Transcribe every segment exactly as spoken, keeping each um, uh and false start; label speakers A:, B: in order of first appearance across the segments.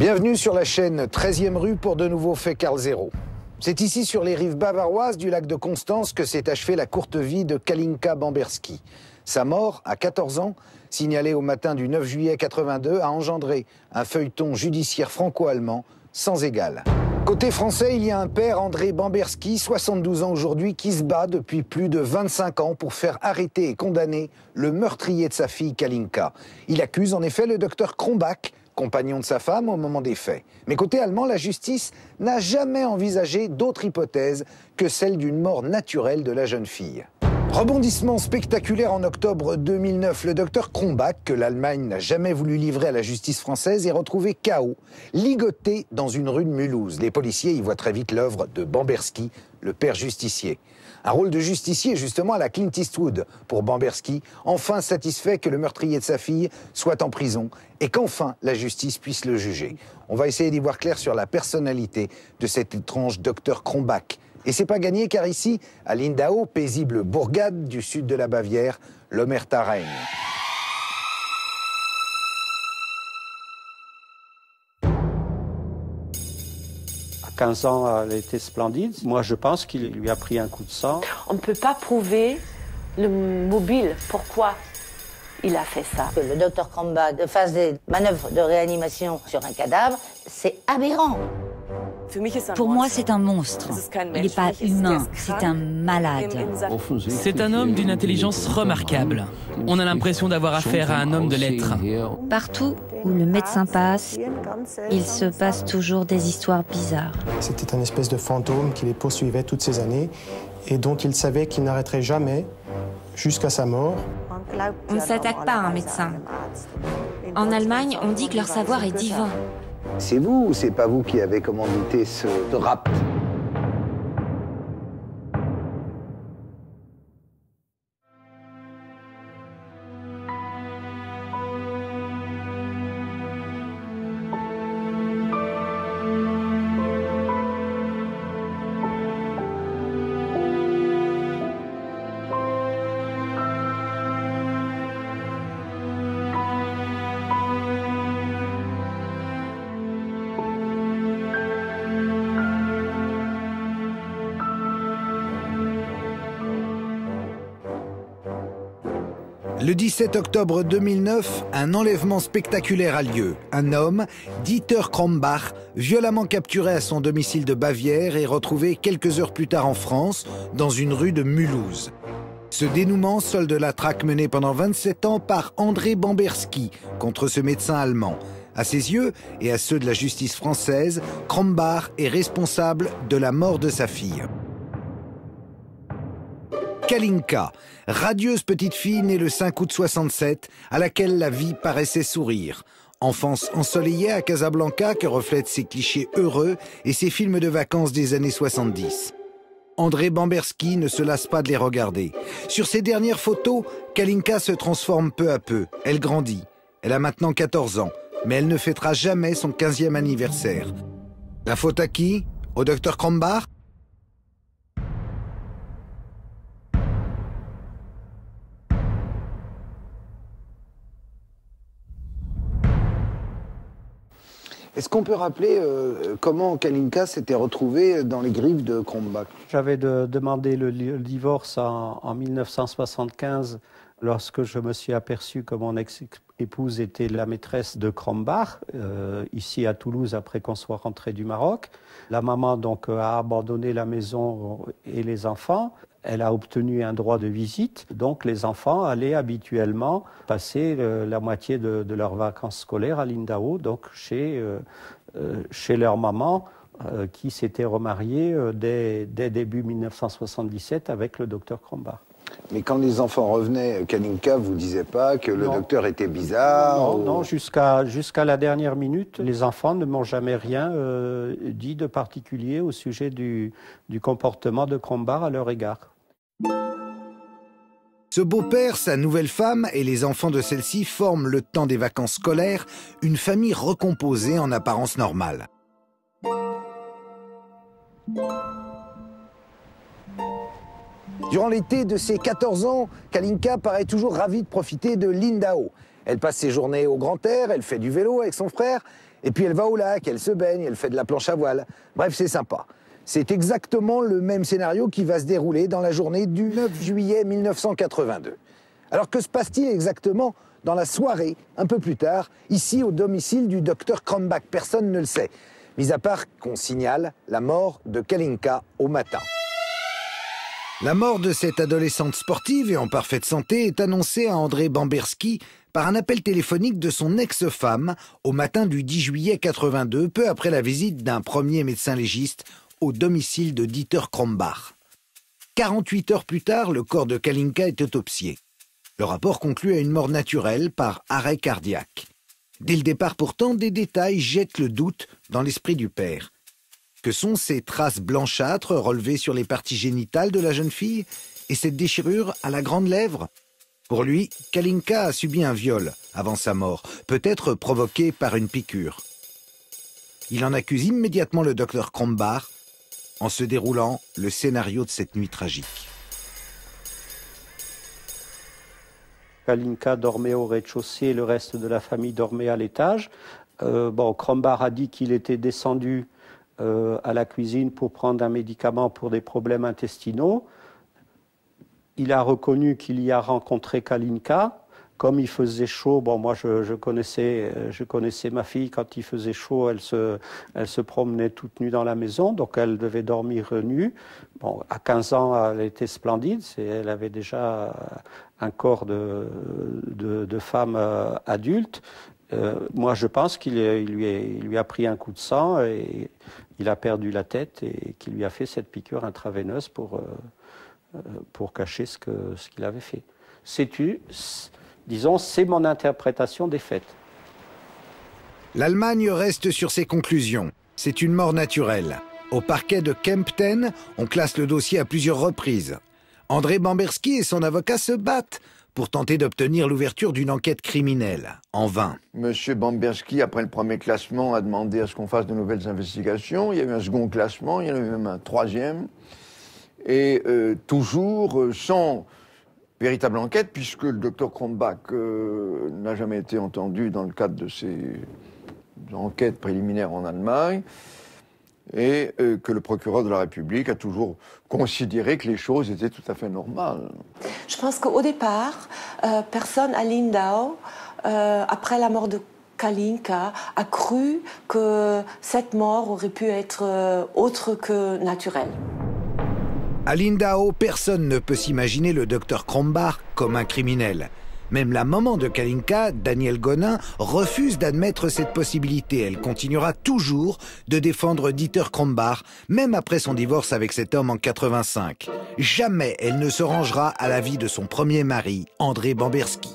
A: Bienvenue sur la chaîne treizième rue pour de nouveaux faits Carl Zéro. C'est ici, sur les rives bavaroises du lac de Constance, que s'est achevée la courte vie de Kalinka Bamberski. Sa mort, à quatorze ans, signalée au matin du neuf juillet quatre-vingt-deux, a engendré un feuilleton judiciaire franco-allemand sans égal. Côté français, il y a un père, André Bamberski, soixante-douze ans aujourd'hui, qui se bat depuis plus de vingt-cinq ans pour faire arrêter et condamner le meurtrier de sa fille Kalinka. Il accuse en effet le docteur Krombach, compagnon de sa femme au moment des faits. Mais côté allemand, la justice n'a jamais envisagé d'autre hypothèse que celle d'une mort naturelle de la jeune fille. Rebondissement spectaculaire en octobre deux mille neuf, le docteur Krombach, que l'Allemagne n'a jamais voulu livrer à la justice française, est retrouvé K O, ligoté dans une rue de Mulhouse. Les policiers y voient très vite l'œuvre de Bamberski, le père justicier. Un rôle de justicier justement à la Clint Eastwood pour Bamberski, enfin satisfait que le meurtrier de sa fille soit en prison et qu'enfin la justice puisse le juger. On va essayer d'y voir clair sur la personnalité de cet étrange docteur Krombach. Et c'est pas gagné car ici, à Lindau, paisible bourgade du sud de la Bavière, l'Omerta règne.
B: À quinze ans, elle était splendide. Moi, je pense qu'il lui a pris un coup de sang.
C: On ne peut pas prouver le mobile. Pourquoi il a fait ça?
D: Que le docteur Krombach fasse des manœuvres de réanimation sur un cadavre, c'est aberrant.
E: Pour moi, c'est un monstre. Il n'est pas humain, c'est un malade.
F: C'est un homme d'une intelligence remarquable. On a l'impression d'avoir affaire à un homme de lettres.
E: Partout où le médecin passe, il se passe toujours des histoires bizarres.
G: C'était un espèce de fantôme qui les poursuivait toutes ces années et dont il savait qu'il n'arrêterait jamais jusqu'à sa mort.
H: On ne s'attaque pas à un médecin. En Allemagne, on dit que leur savoir est divin.
A: C'est vous ou c'est pas vous qui avez commandité ce rapt? Le dix-sept octobre deux mille neuf, un enlèvement spectaculaire a lieu. Un homme, Dieter Krombach, violemment capturé à son domicile de Bavière et retrouvé quelques heures plus tard en France, dans une rue de Mulhouse. Ce dénouement solde la traque menée pendant vingt-sept ans par André Bamberski contre ce médecin allemand. À ses yeux et à ceux de la justice française, Krombach est responsable de la mort de sa fille. Kalinka, radieuse petite fille née le cinq août soixante-sept, à laquelle la vie paraissait sourire. Enfance ensoleillée à Casablanca que reflètent ses clichés heureux et ses films de vacances des années soixante-dix. André Bamberski ne se lasse pas de les regarder. Sur ses dernières photos, Kalinka se transforme peu à peu. Elle grandit. Elle a maintenant quatorze ans, mais elle ne fêtera jamais son quinzième anniversaire. La faute à qui? Au docteur Krombach? Est-ce qu'on peut rappeler euh, comment Kalinka s'était retrouvée dans les griffes de Krombach?
B: J'avais de, demandé le, le divorce en, en mille neuf cent soixante-quinze lorsque je me suis aperçu que mon ex-épouse était la maîtresse de Krombach, euh, ici à Toulouse, après qu'on soit rentré du Maroc. La maman donc a abandonné la maison et les enfants. Elle a obtenu un droit de visite, donc les enfants allaient habituellement passer le, la moitié de, de leurs vacances scolaires à Lindau, donc chez, euh, euh, chez leur maman, euh, qui s'était remariée euh, dès, dès début mille neuf cent soixante-dix-sept avec le docteur Krombach.
A: Mais quand les enfants revenaient, Kalinka vous disait pas que le
B: non.
A: docteur était bizarre?
B: Non,
A: ou...
B: non, jusqu'à jusqu'à la dernière minute, les enfants ne m'ont jamais rien euh, dit de particulier au sujet du, du comportement de Krombach à leur égard.
A: Ce beau-père, sa nouvelle femme et les enfants de celle-ci forment le temps des vacances scolaires une famille recomposée en apparence normale. Durant l'été de ses quatorze ans, Kalinka paraît toujours ravie de profiter de Lindau. Elle passe ses journées au grand air, elle fait du vélo avec son frère, et puis elle va au lac, elle se baigne, elle fait de la planche à voile. Bref, c'est sympa. C'est exactement le même scénario qui va se dérouler dans la journée du neuf juillet mille neuf cent quatre-vingt-deux. Alors que se passe-t-il exactement dans la soirée, un peu plus tard, ici au domicile du docteur Krombach? Personne ne le sait, mis à part qu'on signale la mort de Kalinka au matin. La mort de cette adolescente sportive et en parfaite santé est annoncée à André Bamberski par un appel téléphonique de son ex-femme au matin du dix juillet quatre-vingt-deux, peu après la visite d'un premier médecin légiste au domicile de Dieter Krombach. quarante-huit heures plus tard, le corps de Kalinka est autopsié. Le rapport conclut à une mort naturelle par arrêt cardiaque. Dès le départ pourtant, des détails jettent le doute dans l'esprit du père. Que sont ces traces blanchâtres relevées sur les parties génitales de la jeune fille et cette déchirure à la grande lèvre? Pour lui, Kalinka a subi un viol avant sa mort, peut-être provoqué par une piqûre. Il en accuse immédiatement le docteur Krombach en se déroulant le scénario de cette nuit tragique.
B: Kalinka dormait au rez-de-chaussée et le reste de la famille dormait à l'étage. Euh, bon, Krombach a dit qu'il était descendu euh, à la cuisine pour prendre un médicament pour des problèmes intestinaux. Il a reconnu qu'il y a rencontré Kalinka. Comme il faisait chaud, bon, moi je, je, connaissais, je connaissais ma fille, quand il faisait chaud, elle se, elle se promenait toute nue dans la maison, donc elle devait dormir nue. Bon, à quinze ans, elle était splendide, elle avait déjà un corps de, de, de femme adulte. Euh, moi je pense qu'il lui, il lui a pris un coup de sang et il a perdu la tête et qu'il lui a fait cette piqûre intraveineuse pour, euh, pour cacher ce, que, ce qu'il avait fait. Sais-tu, disons, c'est mon interprétation des faits.
A: L'Allemagne reste sur ses conclusions. C'est une mort naturelle. Au parquet de Kempten, on classe le dossier à plusieurs reprises. André Bamberski et son avocat se battent pour tenter d'obtenir l'ouverture d'une enquête criminelle. En vain.
I: Monsieur Bamberski, après le premier classement, a demandé à ce qu'on fasse de nouvelles investigations. Il y a eu un second classement, il y en a eu même un troisième. Et euh, toujours sans véritable enquête, puisque le docteur Krombach euh, n'a jamais été entendu dans le cadre de ces enquêtes préliminaires en Allemagne, et euh, que le procureur de la République a toujours considéré que les choses étaient tout à fait normales.
C: Je pense qu'au départ, euh, personne à Lindau, euh, après la mort de Kalinka, a cru que cette mort aurait pu être euh, autre que naturelle.
A: À Lindau, personne ne peut s'imaginer le docteur Krombach comme un criminel. Même la maman de Kalinka, Danielle Gonin, refuse d'admettre cette possibilité. Elle continuera toujours de défendre Dieter Krombach, même après son divorce avec cet homme en quatre-vingt-cinq. Jamais elle ne se rangera à l'avis de son premier mari, André Bamberski.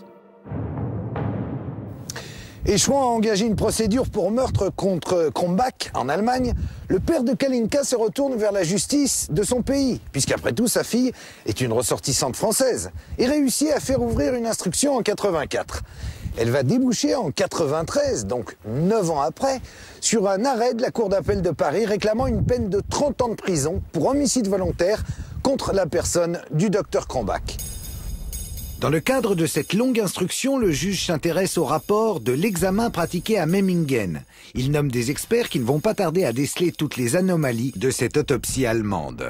A: Échouant à engager une procédure pour meurtre contre Krombach en Allemagne, le père de Kalinka se retourne vers la justice de son pays, puisqu'après tout, sa fille est une ressortissante française, et réussit à faire ouvrir une instruction en quatre-vingt-quatre. Elle va déboucher en quatre-vingt-treize, donc neuf ans après, sur un arrêt de la Cour d'appel de Paris réclamant une peine de trente ans de prison pour homicide volontaire contre la personne du docteur Krombach. Dans le cadre de cette longue instruction, le juge s'intéresse au rapport de l'examen pratiqué à Memmingen. Il nomme des experts qui ne vont pas tarder à déceler toutes les anomalies de cette autopsie allemande.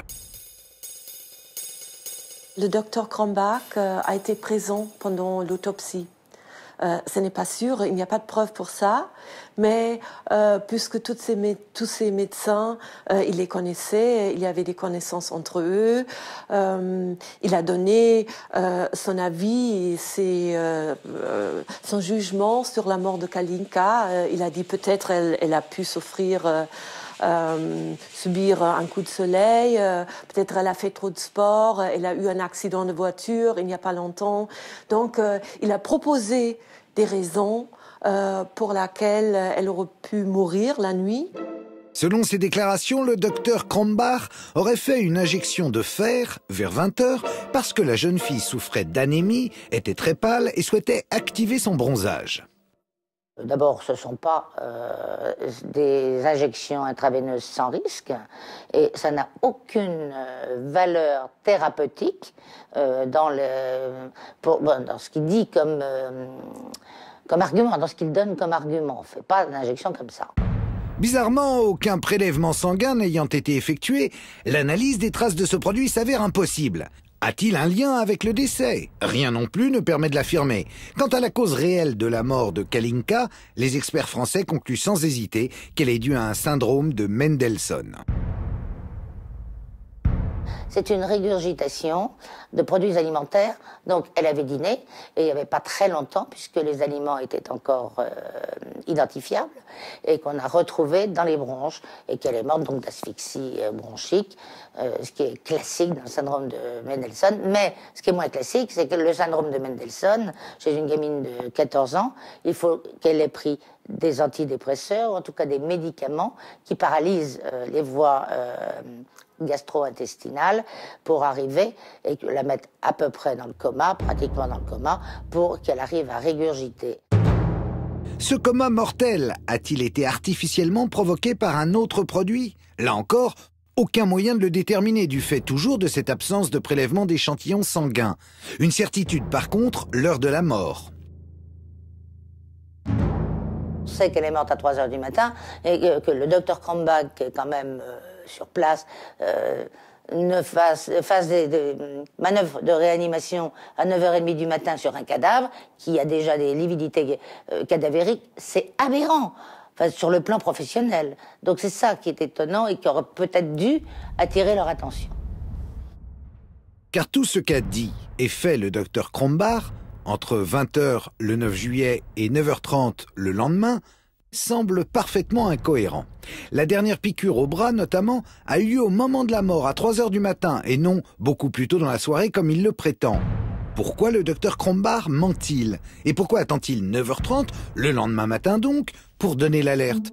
C: Le docteur Krombach euh, a été présent pendant l'autopsie. Euh, ce n'est pas sûr, il n'y a pas de preuve pour ça, mais euh, puisque toutes ces tous ces médecins, euh, il les connaissait, il y avait des connaissances entre eux, euh, il a donné euh, son avis et ses, euh, euh, son jugement sur la mort de Kalinka. Euh, il a dit peut-être elle, elle a pu souffrir... Euh, Euh, subir un coup de soleil, euh, peut-être elle a fait trop de sport, elle a eu un accident de voiture il n'y a pas longtemps. Donc euh, il a proposé des raisons euh, pour lesquelles elle aurait pu mourir la nuit.
A: Selon ses déclarations, le docteur Krombach aurait fait une injection de fer vers vingt heures parce que la jeune fille souffrait d'anémie, était très pâle et souhaitait activer son bronzage.
D: D'abord, ce ne sont pas euh, des injections intraveineuses sans risque et ça n'a aucune euh, valeur thérapeutique euh, dans, le, pour, bon, dans ce qu'il dit comme, euh, comme argument, dans ce qu'il donne comme argument. On ne fait pas d'injection comme ça.
A: Bizarrement, aucun prélèvement sanguin n'ayant été effectué, l'analyse des traces de ce produit s'avère impossible. A-t-il un lien avec le décès? Rien non plus ne permet de l'affirmer. Quant à la cause réelle de la mort de Kalinka, les experts français concluent sans hésiter qu'elle est due à un syndrome de Mendelssohn.
D: C'est une régurgitation de produits alimentaires. Donc, elle avait dîné, et il n'y avait pas très longtemps, puisque les aliments étaient encore euh, identifiables, et qu'on a retrouvé dans les bronches, et qu'elle est morte donc d'asphyxie euh, bronchique, euh, ce qui est classique dans le syndrome de Mendelssohn. Mais ce qui est moins classique, c'est que le syndrome de Mendelssohn, chez une gamine de quatorze ans, il faut qu'elle ait pris des antidépresseurs, ou en tout cas des médicaments qui paralysent euh, les voies euh, gastro-intestinale pour arriver et la mettre à peu près dans le coma, pratiquement dans le coma, pour qu'elle arrive à régurgiter.
A: Ce coma mortel a-t-il été artificiellement provoqué par un autre produit? Là encore, aucun moyen de le déterminer du fait toujours de cette absence de prélèvement d'échantillons sanguins. Une certitude par contre, l'heure de la mort.
D: On sait qu'elle est morte à trois heures du matin et que, que le docteur Krombach, qui est quand même euh, sur place, euh, ne fasse, fasse des, des manœuvres de réanimation à neuf heures trente du matin sur un cadavre qui a déjà des lividités euh, cadavériques, c'est aberrant, enfin, sur le plan professionnel. Donc c'est ça qui est étonnant et qui aurait peut-être dû attirer leur attention.
A: Car tout ce qu'a dit et fait le docteur Krombach, entre vingt heures le neuf juillet et neuf heures trente le lendemain, semble parfaitement incohérent. La dernière piqûre au bras, notamment, a eu lieu au moment de la mort, à trois heures du matin, et non beaucoup plus tôt dans la soirée comme il le prétend. Pourquoi le docteur Krombach ment-il? Et pourquoi attend-il neuf heures trente, le lendemain matin donc, pour donner l'alerte?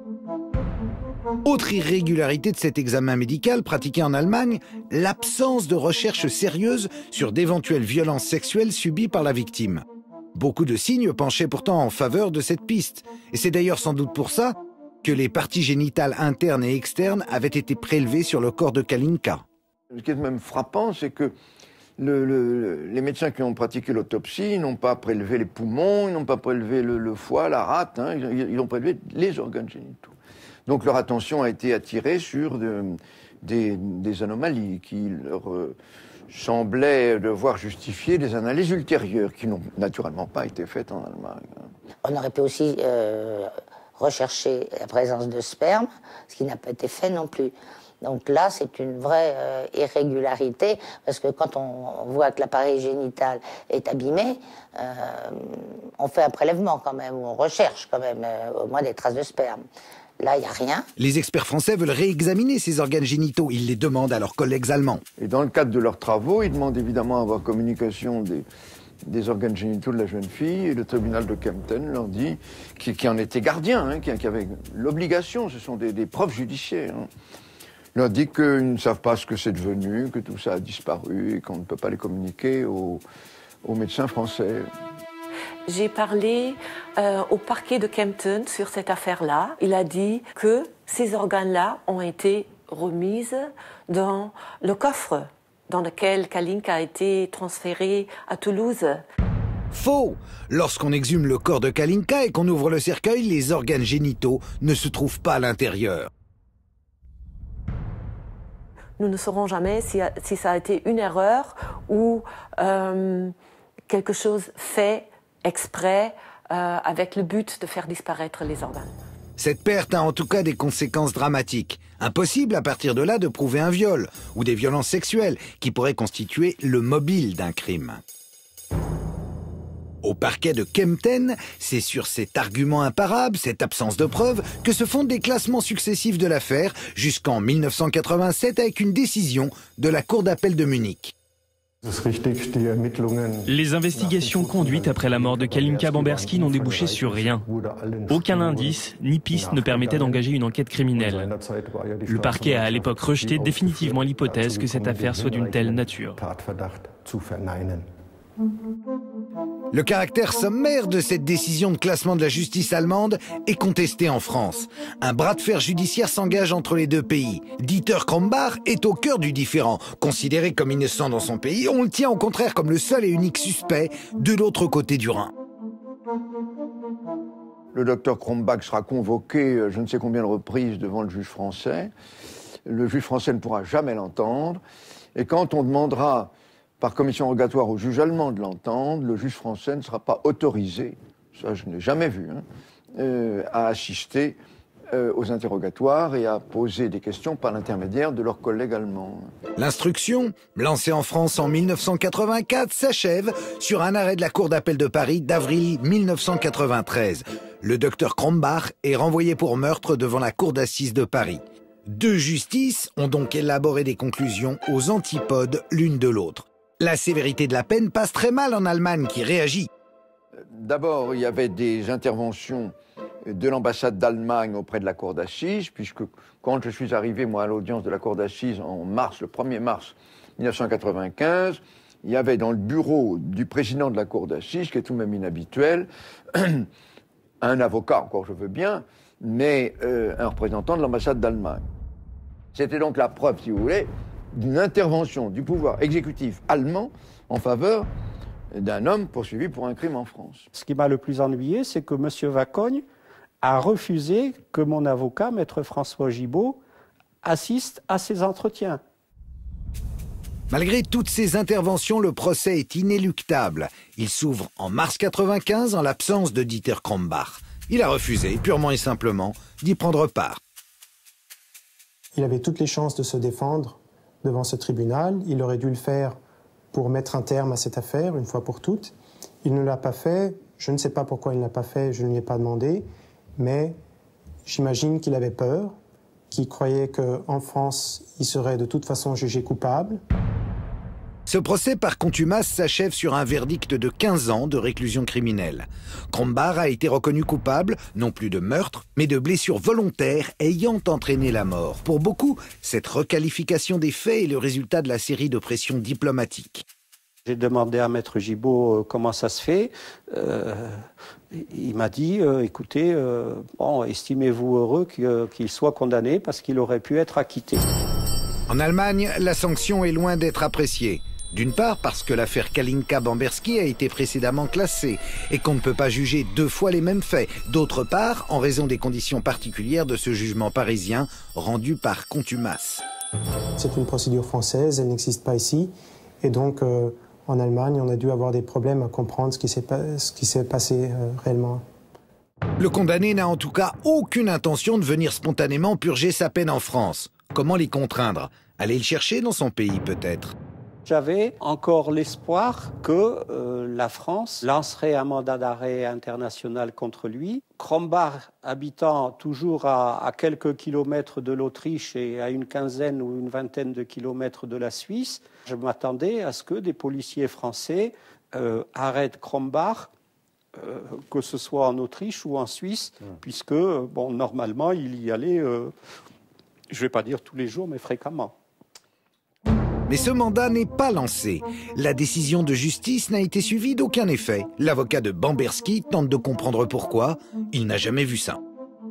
A: Autre irrégularité de cet examen médical pratiqué en Allemagne, l'absence de recherche sérieuse sur d'éventuelles violences sexuelles subies par la victime. Beaucoup de signes penchaient pourtant en faveur de cette piste. Et c'est d'ailleurs sans doute pour ça que les parties génitales internes et externes avaient été prélevées sur le corps de Kalinka.
I: Ce qui est même frappant, c'est que le, le, les médecins qui ont pratiqué l'autopsie n'ont pas prélevé les poumons, ils n'ont pas prélevé le, le foie, la rate, hein, ils, ils ont prélevé les organes génitaux. Donc leur attention a été attirée sur de, des, des anomalies qui leur euh, semblaient devoir justifier des analyses ultérieures qui n'ont naturellement pas été faites en Allemagne.
D: On aurait pu aussi euh, rechercher la présence de sperme, ce qui n'a pas été fait non plus. Donc là, c'est une vraie euh, irrégularité, parce que quand on, on voit que l'appareil génital est abîmé, euh, on fait un prélèvement quand même, ou on recherche quand même euh, au moins des traces de sperme. Là, il n'y a rien.
A: Les experts français veulent réexaminer ces organes génitaux. Ils les demandent à leurs collègues allemands.
I: Et dans le cadre de leurs travaux, ils demandent évidemment à avoir communication des, des organes génitaux de la jeune fille. Et le tribunal de Kempten leur dit, qui, qui en était gardien, hein, qui, qui avait l'obligation, ce sont des, des preuves judiciaires, hein, leur dit qu'ils ne savent pas ce que c'est devenu, que tout ça a disparu et qu'on ne peut pas les communiquer aux, aux médecins français.
C: J'ai parlé euh, au parquet de Kempten sur cette affaire-là. Il a dit que ces organes-là ont été remis dans le coffre dans lequel Kalinka a été transférée à Toulouse.
A: Faux! Lorsqu'on exhume le corps de Kalinka et qu'on ouvre le cercueil, les organes génitaux ne se trouvent pas à l'intérieur.
C: Nous ne saurons jamais si, si ça a été une erreur ou euh, quelque chose fait exprès, euh, avec le but de faire disparaître les organes.
A: Cette perte a en tout cas des conséquences dramatiques. Impossible à partir de là de prouver un viol ou des violences sexuelles qui pourraient constituer le mobile d'un crime. Au parquet de Kempten, c'est sur cet argument imparable, cette absence de preuves, que se fondent des classements successifs de l'affaire jusqu'en mille neuf cent quatre-vingt-sept avec une décision de la Cour d'appel de Munich.
J: Les investigations conduites après la mort de Kalinka Bamberski n'ont débouché sur rien. Aucun indice ni piste ne permettait d'engager une enquête criminelle. Le parquet a à l'époque rejeté définitivement l'hypothèse que cette affaire soit d'une telle nature.
A: Le caractère sommaire de cette décision de classement de la justice allemande est contesté en France. Un bras de fer judiciaire s'engage entre les deux pays. Dieter Krombach est au cœur du différend. Considéré comme innocent dans son pays, on le tient au contraire comme le seul et unique suspect de l'autre côté du Rhin.
I: le docteur Krombach sera convoqué je ne sais combien de reprises devant le juge français. Le juge français ne pourra jamais l'entendre. Et quand on demandera par commission rogatoire au juge allemand de l'entendre, le juge français ne sera pas autorisé, ça je n'ai jamais vu, hein, euh, à assister euh, aux interrogatoires et à poser des questions par l'intermédiaire de leurs collègues allemands.
A: L'instruction, lancée en France en mille neuf cent quatre-vingt-quatre, s'achève sur un arrêt de la Cour d'appel de Paris d'avril mille neuf cent quatre-vingt-treize. Le docteur Krombach est renvoyé pour meurtre devant la Cour d'assises de Paris. Deux justices ont donc élaboré des conclusions aux antipodes l'une de l'autre. La sévérité de la peine passe très mal en Allemagne, qui réagit.
I: D'abord, il y avait des interventions de l'ambassade d'Allemagne auprès de la cour d'assises, puisque quand je suis arrivé, moi, à l'audience de la cour d'assises en mars, le premier mars mille neuf cent quatre-vingt-quinze, il y avait dans le bureau du président de la cour d'assises, qui est tout de même inhabituel, un avocat, encore je veux bien, mais euh, un représentant de l'ambassade d'Allemagne. C'était donc la preuve, si vous voulez, d'une intervention du pouvoir exécutif allemand en faveur d'un homme poursuivi pour un crime en France.
B: Ce qui m'a le plus ennuyé, c'est que M. Vacogne a refusé que mon avocat, maître François Gibault, assiste à ces entretiens.
A: Malgré toutes ces interventions, le procès est inéluctable. Il s'ouvre en mars quatre-vingt-quinze en l'absence de Dieter Krombach. Il a refusé, purement et simplement, d'y prendre part.
G: Il avait toutes les chances de se défendre devant ce tribunal. Il aurait dû le faire pour mettre un terme à cette affaire, une fois pour toutes. Il ne l'a pas fait. Je ne sais pas pourquoi il ne l'a pas fait, je ne lui ai pas demandé. Mais j'imagine qu'il avait peur, qu'il croyait qu'en France, il serait de toute façon jugé coupable.
A: Ce procès par contumace s'achève sur un verdict de quinze ans de réclusion criminelle. Krombach a été reconnu coupable, non plus de meurtre, mais de blessures volontaires ayant entraîné la mort. Pour beaucoup, cette requalification des faits est le résultat de la série de pressions diplomatiques.
B: J'ai demandé à maître Gibault euh, comment ça se fait. Euh, il m'a dit, euh, écoutez, euh, bon, estimez-vous heureux qu'il qu'il soit condamné parce qu'il aurait pu être acquitté.
A: En Allemagne, la sanction est loin d'être appréciée. D'une part parce que l'affaire Kalinka-Bamberski a été précédemment classée et qu'on ne peut pas juger deux fois les mêmes faits. D'autre part, en raison des conditions particulières de ce jugement parisien rendu par contumace.
G: C'est une procédure française, elle n'existe pas ici. Et donc, euh, en Allemagne, on a dû avoir des problèmes à comprendre ce qui s'est pas, ce qui s'est passé euh, réellement.
A: Le condamné n'a en tout cas aucune intention de venir spontanément purger sa peine en France. Comment l'y contraindre? Aller le chercher dans son pays, peut-être?
B: J'avais encore l'espoir que euh, la France lancerait un mandat d'arrêt international contre lui. Krombach, habitant toujours à, à quelques kilomètres de l'Autriche et à une quinzaine ou une vingtaine de kilomètres de la Suisse, je m'attendais à ce que des policiers français euh, arrêtent Krombach, euh, que ce soit en Autriche ou en Suisse, mmh. puisque, bon, normalement, il y allait, euh, je ne vais pas dire tous les jours, mais fréquemment.
A: Mais ce mandat n'est pas lancé. La décision de justice n'a été suivie d'aucun effet. L'avocat de Bamberski tente de comprendre pourquoi. Il n'a jamais vu ça.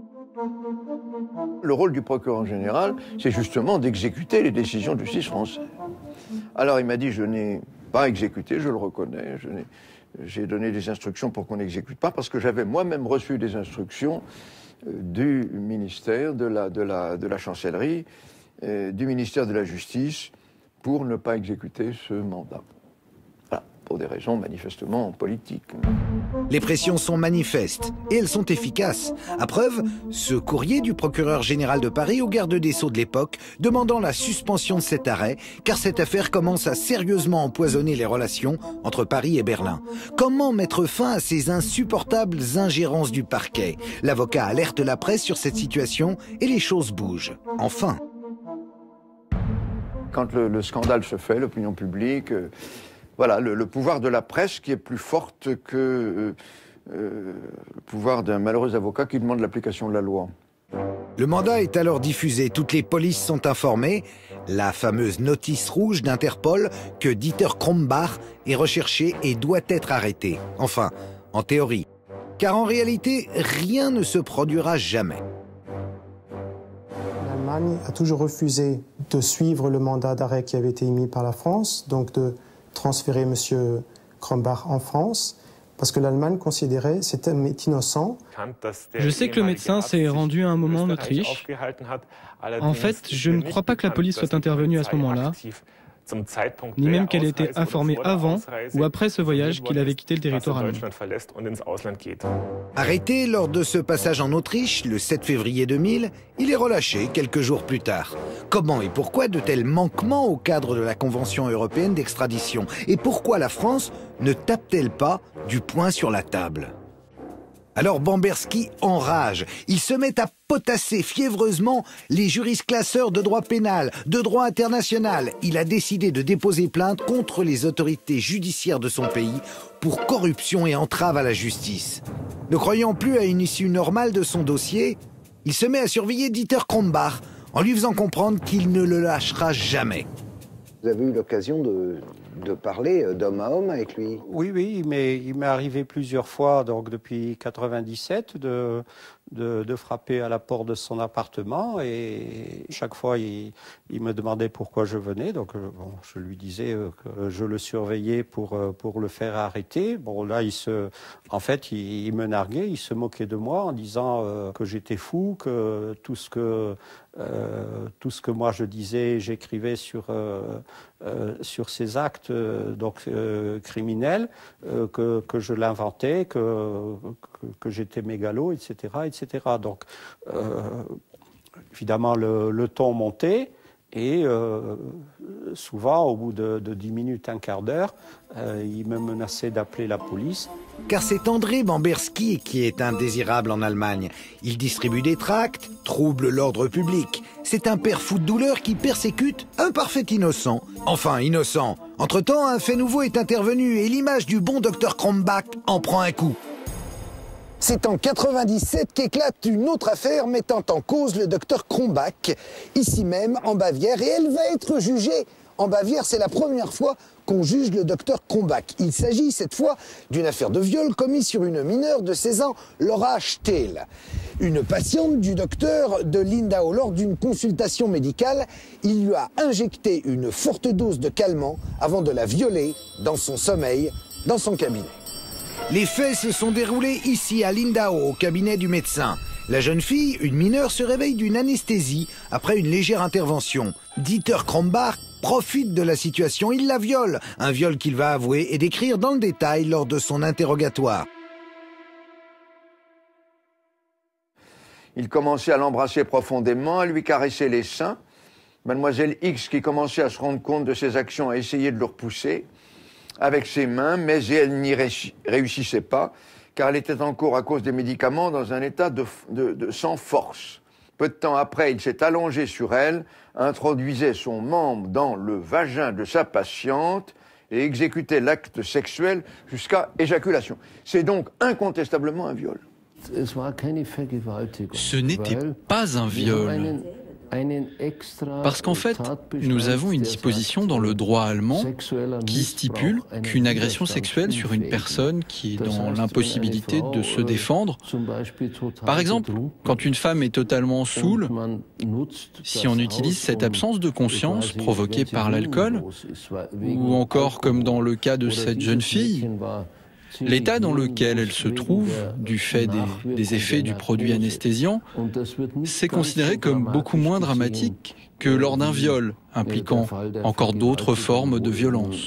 I: Le rôle du procureur général, c'est justement d'exécuter les décisions de justice française. Alors il m'a dit, je n'ai pas exécuté, je le reconnais. Je n'ai, j'ai donné des instructions pour qu'on n'exécute pas, parce que j'avais moi-même reçu des instructions du ministère, de la, de la, de la chancellerie, euh, du ministère de la Justice, pour ne pas exécuter ce mandat. Voilà, pour des raisons manifestement politiques.
A: Les pressions sont manifestes et elles sont efficaces. À preuve, ce courrier du procureur général de Paris au garde des Sceaux de l'époque demandant la suspension de cet arrêt, car cette affaire commence à sérieusement empoisonner les relations entre Paris et Berlin. Comment mettre fin à ces insupportables ingérences du parquet? L'avocat alerte la presse sur cette situation et les choses bougent. Enfin.
I: Quand le, le scandale se fait, l'opinion publique, euh, voilà, le, le pouvoir de la presse qui est plus forte que euh, euh, le pouvoir d'un malheureux avocat qui demande l'application de la loi.
A: Le mandat est alors diffusé, toutes les polices sont informées. La fameuse notice rouge d'Interpol que Dieter Krombach est recherché et doit être arrêté. Enfin, en théorie. Car en réalité, rien ne se produira jamais.
G: L'Allemagne a toujours refusé de suivre le mandat d'arrêt qui avait été émis par la France, donc de transférer M. Krombach en France. parce que l'Allemagne considérait cet homme est innocent.
K: Je sais que le médecin s'est rendu à un moment en Autriche. En fait, je ne crois pas que la police soit intervenue à ce moment-là, ni même qu'elle ait été informée avant ou après ce voyage qu'il avait quitté le territoire allemand.
A: Arrêté lors de ce passage en Autriche, le sept février deux mille, il est relâché quelques jours plus tard. Comment et pourquoi de tels manquements au cadre de la Convention européenne d'extradition? Et pourquoi la France ne tape-t-elle pas du poing sur la table? Alors Bamberski enrage. Il se met à potasser fiévreusement les jurisclasseurs de droit pénal, de droit international. Il a décidé de déposer plainte contre les autorités judiciaires de son pays pour corruption et entrave à la justice. Ne croyant plus à une issue normale de son dossier, il se met à surveiller Dieter Krombach en lui faisant comprendre qu'il ne le lâchera jamais. Vous avez eu l'occasion de, de parler d'homme à homme avec lui?
B: Oui, oui, mais il m'est arrivé plusieurs fois, donc depuis quatre-vingt-dix-sept, de, de, de frapper à la porte de son appartement. Et chaque fois, il, il me demandait pourquoi je venais. Donc, bon, je lui disais que je le surveillais pour, pour le faire arrêter. Bon, là, il se, en fait, il, il me narguait, il se moquait de moi en disant euh, que j'étais fou, que tout ce que... Euh, tout ce que moi je disais, j'écrivais sur, euh, euh, sur ces actes euh, donc, euh, criminels, euh, que, que je l'inventais, que, que, que j'étais mégalo, et cetera, et cetera. Donc, euh, évidemment, le, le ton montait. Et euh, souvent, au bout de, de dix minutes, un quart d'heure, euh, il me menaçait d'appeler la police.
A: Car c'est André Bamberski qui est indésirable en Allemagne. Il distribue des tracts, trouble l'ordre public. C'est un père fou de douleur qui persécute un parfait innocent. Enfin, innocent. Entre-temps, un fait nouveau est intervenu et l'image du bon docteur Krombach en prend un coup. C'est en quatre-vingt-dix-sept qu'éclate une autre affaire mettant en cause le docteur Krombach, ici même en Bavière, et elle va être jugée. En Bavière, c'est la première fois qu'on juge le docteur Krombach. Il s'agit cette fois d'une affaire de viol commise sur une mineure de seize ans, Laura Stehl. Une patiente du docteur de Lindau. Lors d'une consultation médicale, il lui a injecté une forte dose de calmant avant de la violer dans son sommeil, dans son cabinet. Les faits se sont déroulés ici à Lindau, au cabinet du médecin. La jeune fille, une mineure, se réveille d'une anesthésie après une légère intervention. Dieter Krombach profite de la situation, il la viole, un viol qu'il va avouer et décrire dans le détail lors de son interrogatoire.
I: Il commençait à l'embrasser profondément, à lui caresser les seins. Mademoiselle X, qui commençait à se rendre compte de ses actions, a essayé de le repousser avec ses mains, mais elle n'y réussissait pas, car elle était encore, à cause des médicaments, dans un état de, de, de sans force. Peu de temps après, il s'est allongé sur elle, introduisait son membre dans le vagin de sa patiente et exécutait l'acte sexuel jusqu'à éjaculation. C'est donc incontestablement un viol.
L: Ce n'était pas un viol. Parce qu'en fait, nous avons une disposition dans le droit allemand qui stipule qu'une agression sexuelle sur une personne qui est dans l'impossibilité de se défendre, par exemple, quand une femme est totalement saoule, si on utilise cette absence de conscience provoquée par l'alcool, ou encore comme dans le cas de cette jeune fille, l'état dans lequel elle se trouve, du fait des, des effets du produit anesthésiant, c'est considéré comme beaucoup moins dramatique que lors d'un viol, impliquant encore d'autres formes de violence.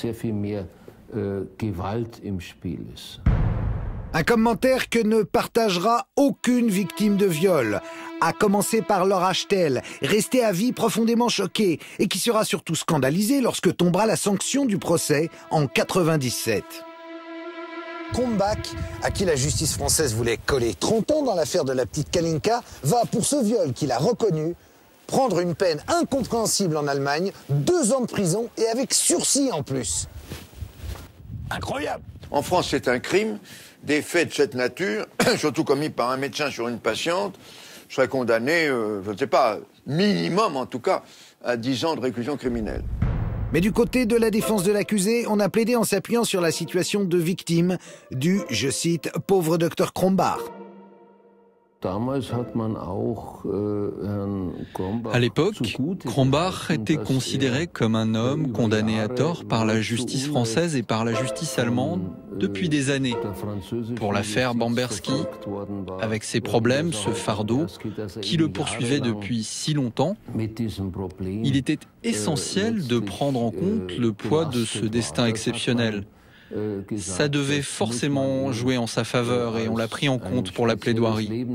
A: Un commentaire que ne partagera aucune victime de viol, à commencer par Laura Stehl, restée à vie profondément choquée, et qui sera surtout scandalisée lorsque tombera la sanction du procès en quatre-vingt-dix-sept. Krombach, à qui la justice française voulait coller trente ans dans l'affaire de la petite Kalinka, va, pour ce viol qu'il a reconnu, prendre une peine incompréhensible en Allemagne, deux ans de prison et avec sursis en plus. Incroyable!
I: En France, c'est un crime. Des faits de cette nature, surtout commis par un médecin sur une patiente, serait condamné, euh, je ne sais pas, minimum en tout cas, à dix ans de réclusion criminelle.
A: Mais du côté de la défense de l'accusé, on a plaidé en s'appuyant sur la situation de victime du, je cite, pauvre docteur Krombach.
L: À l'époque, Krombach était considéré comme un homme condamné à tort par la justice française et par la justice allemande depuis des années. Pour l'affaire Bamberski, avec ses problèmes, ce fardeau qui le poursuivait depuis si longtemps, il était essentiel de prendre en compte le poids de ce destin exceptionnel. Ça devait forcément jouer en sa faveur et on l'a pris en compte pour la plaidoirie.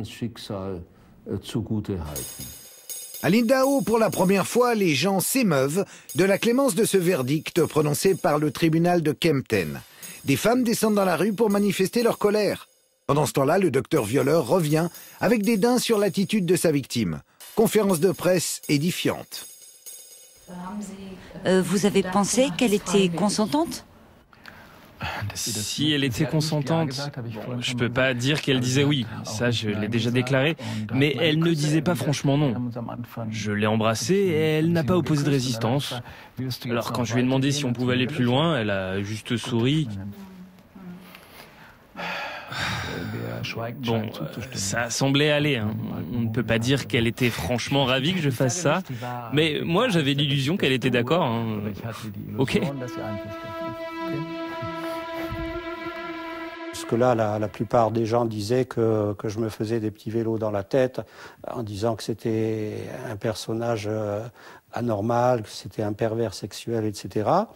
A: À Lindau, pour la première fois, les gens s'émeuvent de la clémence de ce verdict prononcé par le tribunal de Kempten. Des femmes descendent dans la rue pour manifester leur colère. Pendant ce temps-là, le docteur violeur revient avec dédain sur l'attitude de sa victime. Conférence de presse édifiante.
E: Euh, vous avez pensé qu'elle était consentante ?
J: Si elle était consentante, bon, je peux pas dire qu'elle disait oui, ça je l'ai déjà déclaré, mais elle ne disait pas franchement non. Je l'ai embrassée et elle n'a pas opposé de résistance. Alors quand je lui ai demandé si on pouvait aller plus loin, elle a juste souri. Bon, ça semblait aller, hein. On ne peut pas dire qu'elle était franchement ravie que je fasse ça, mais moi j'avais l'illusion qu'elle était d'accord, hein. Ok.
B: Parce que là, la, la plupart des gens disaient que, que je me faisais des petits vélos dans la tête, en disant que c'était un personnage euh, anormal, que c'était un pervers sexuel, et cetera.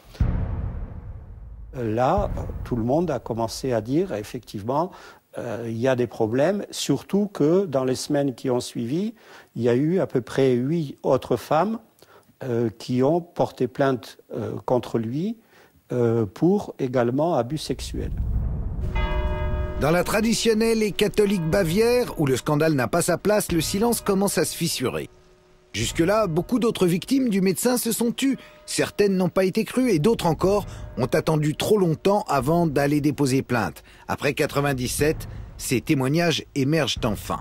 B: Là, tout le monde a commencé à dire, effectivement, euh, il y a des problèmes, surtout que dans les semaines qui ont suivi, il y a eu à peu près huit autres femmes euh, qui ont porté plainte euh, contre lui euh, pour également abus sexuels.
A: Dans la traditionnelle et catholique Bavière, où le scandale n'a pas sa place, le silence commence à se fissurer. Jusque-là, beaucoup d'autres victimes du médecin se sont tues. Certaines n'ont pas été crues et d'autres encore ont attendu trop longtemps avant d'aller déposer plainte. Après quatre-vingt-dix-sept, ces témoignages émergent enfin.